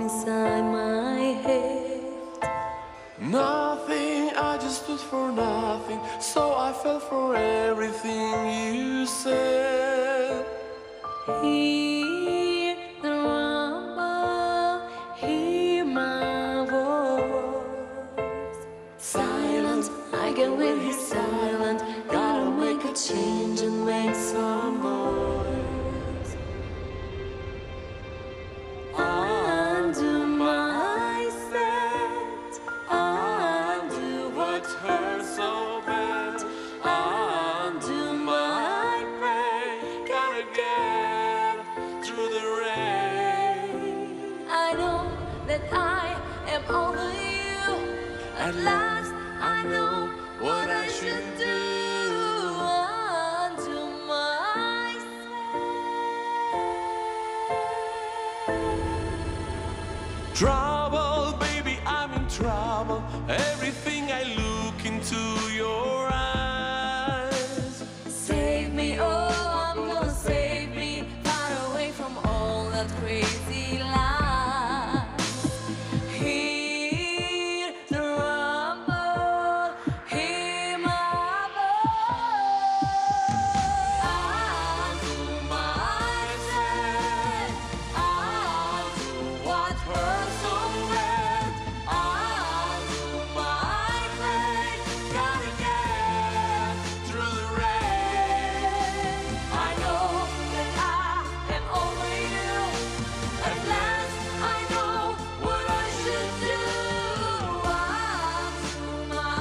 inside my head. Nothing, I just stood for nothing, so I fell for everything you said. Hear the rumble, hear my voice. Silent, I get with his silent. Gotta make a change and make some noise. Undo myself, undo What hurt so bad? undo my Pain, gotta get through the rain. I know that I am over you. At last I know what I should do. Undo myself. Trouble, baby, I'm in trouble. Everything I look into your eyes. Save me, oh, I'm gonna save me. Far away from all that crazy lies. Hear the rumble, hear my voice. Undo myself, undo what hurt so bad. Undo my pain, gotta get Through the rain, I know that I am over you. At last I know what I should do. Undo my